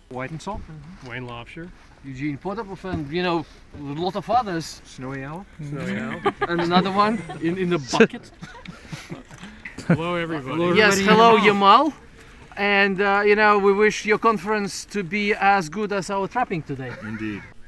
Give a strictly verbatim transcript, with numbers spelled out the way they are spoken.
White and salt. Wayne Lobster. Eugene Potapov, and you know, a lot of others. Snowy owl. Snowy Owl. And another one in, in the bucket. Hello, everybody. Hello, Yes, everybody. hello Yamal. And uh, you know, we wish your conference to be as good as our trapping today. Indeed.